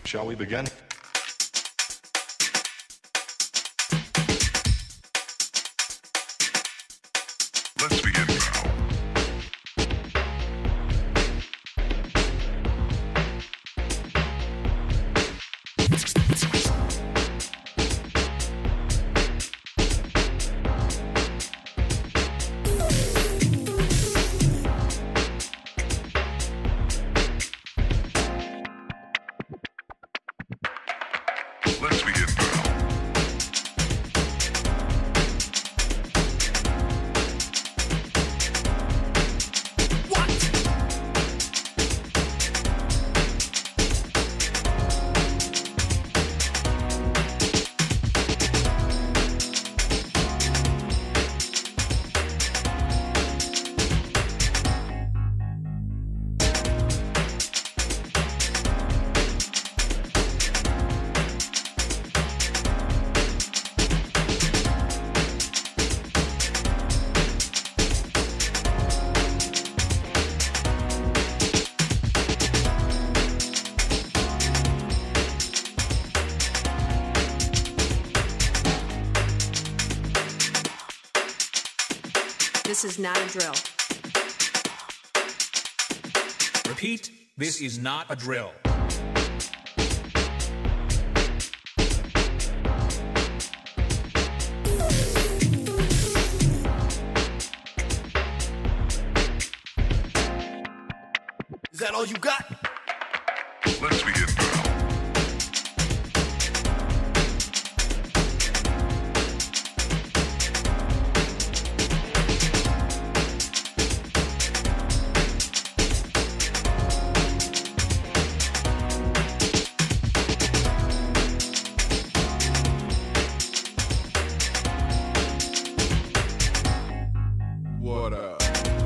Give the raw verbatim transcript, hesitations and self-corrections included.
Shall we begin? Let's begin now. Let's begin now. This is not a drill. Repeat, this is not a drill. Is that all you got? Let's begin now. What up?